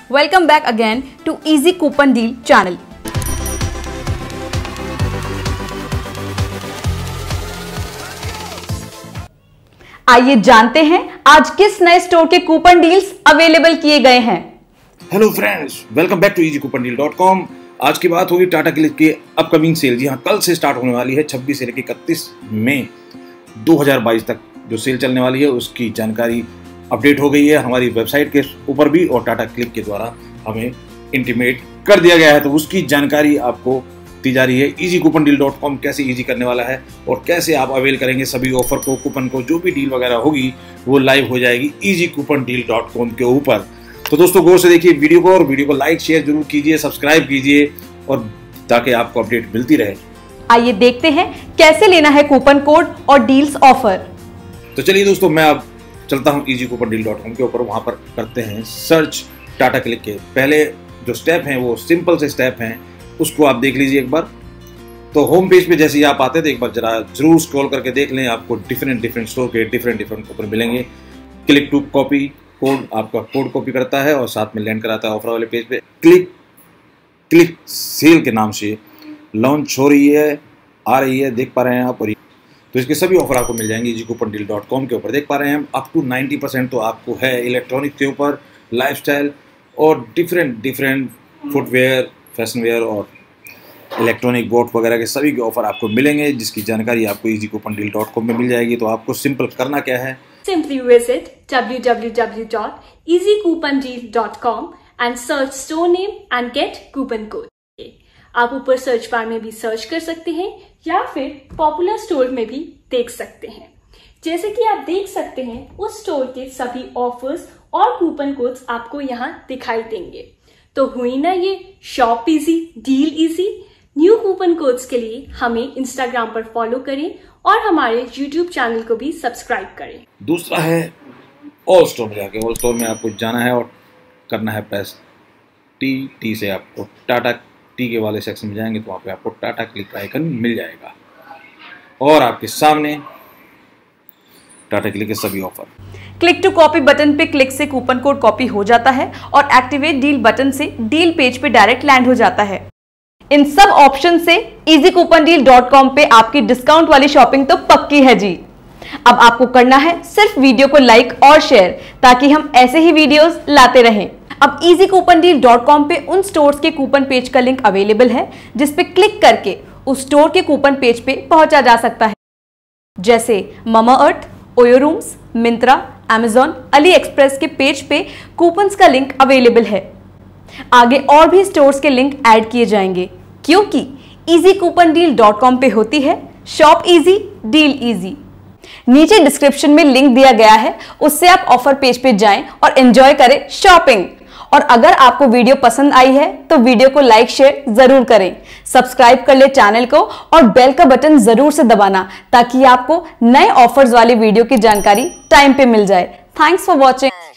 Welcome back again to Easy Coupon Deal channel. आइए जानते हैं आज किस नए स्टोर के कूपन डील्स अवेलेबल किए गए हैं। Hello friends, welcome back to easycoupondeal.com। आज की बात होगी टाटा क्लिक के अपकमिंग सेल। जी हाँ, कल से स्टार्ट होने वाली है 26 से लेकर 31 मई 2022 तक जो सेल चलने वाली है उसकी जानकारी अपडेट हो गई है हमारी वेबसाइट के ऊपर भी और टाटा क्लिक के द्वारा हमें इंटीमेट कर दिया गया है। तो उसकी जानकारी आपको दी जा रही है। easycoupondeal.com कैसे इजी करने वाला है और कैसे आप अवेल करेंगे सभी ऑफर को, कूपन को, जो भी डील वगैरह होगी वो लाइव हो जाएगी easycoupondeal.com के ऊपर। तो दोस्तों गौर से देखिए वीडियो को और वीडियो को लाइक शेयर जरूर कीजिए, सब्सक्राइब कीजिए और ताकि आपको अपडेट मिलती रहे। आइए देखते हैं कैसे लेना है कूपन कोड और डील्स ऑफर। तो चलिए दोस्तों, मैं अब चलता हूँ easycoupondeal.com के ऊपर। वहां पर करते हैं सर्च टाटा क्लिक के। पहले जो स्टेप हैं वो सिंपल से स्टेप हैं, उसको आप देख लीजिए एक बार। तो होम पेज पे जैसे ही आप आते थे एक बार जरूर स्क्रॉल करके देख लें, आपको डिफरेंट स्टोर के डिफरेंट कूपन मिलेंगे। क्लिक टू कॉपी कोड आपका कोड कॉपी करता है और साथ में लैंड कराता है ऑफर वाले पेज पे। क्लिक सेल के नाम से लॉन्च हो रही है, आ रही है, देख पा रहे हैं आप। और तो इसके सभी ऑफर आपको मिल जाएंगे easycoupondeal.com के ऊपर। देख पा रहे हैं हम अप टू 90% तो आपको है इलेक्ट्रॉनिक के ऊपर, लाइफस्टाइल और डिफरेंट फुटवेयर, फैशन वेयर और इलेक्ट्रॉनिक बोर्ड वगैरह के सभी के ऑफर आपको मिलेंगे, जिसकी जानकारी आपको easycoupondeal.com में मिल जाएगी। तो आपको सिंपल करना क्या है, Simply visit www.easycoupondeal.com and search store name and get coupon code। आप ऊपर सर्च बार में भी सर्च कर सकते हैं या फिर पॉपुलर स्टोर में भी देख सकते हैं। जैसे कि आप देख सकते हैं उस स्टोर के सभी ऑफर्स और कूपन कोड्स आपको यहाँ दिखाई देंगे। तो हुई ना ये shop easy deal easy. New coupon codes के लिए हमें इंस्टाग्राम पर फॉलो करें और हमारे यूट्यूब चैनल को भी सब्सक्राइब करें। दूसरा है ऑल स्टोर में जाके। ऑल स्टोर में आपको जाना है और करना है प्रेस टी से आपको टाटा टी के वाले सेक्शन में जाएंगे तो वहाँ पे आपको टाटा क्लिक का आइकन मिल जाएगा और आपके सामने टाटा क्लिक के सभी offer. Click to copy button पे क्लिक से कूपन कोड कॉपी हो जाता है और एक्टिवेट डील बटन से डील पेज पे डायरेक्ट लैंड हो जाता है। इन सब ऑप्शन से easycoupondeal.com पे आपकी डिस्काउंट वाली शॉपिंग तो पक्की है जी। अब आपको करना है सिर्फ वीडियो को लाइक और शेयर ताकि हम ऐसे ही वीडियोस लाते रहें। अब easycoupondeal.com पे उन स्टोर्स के कूपन पेज का लिंक अवेलेबल है जिस पे क्लिक करके उस स्टोर के कूपन पेज पे पहुंचा जा सकता है, जैसे Mamaearth, OYO rooms, Myntra, Amazon, AliExpress के पेज पे कूपन्स का लिंक अवेलेबल है। आगे और भी स्टोर्स के लिंक ऐड किए जाएंगे क्योंकि easycoupondeal.com पे होती है शॉप इजी डील इजी। नीचे डिस्क्रिप्शन में लिंक दिया गया है, उससे आप ऑफर पेज पे जाएं और एंजॉय करें शॉपिंग। और अगर आपको वीडियो पसंद आई है तो वीडियो को लाइक शेयर जरूर करें, सब्सक्राइब कर ले चैनल को और बेल का बटन जरूर से दबाना ताकि आपको नए ऑफर्स वाली वीडियो की जानकारी टाइम पे मिल जाए। Thanks for watching.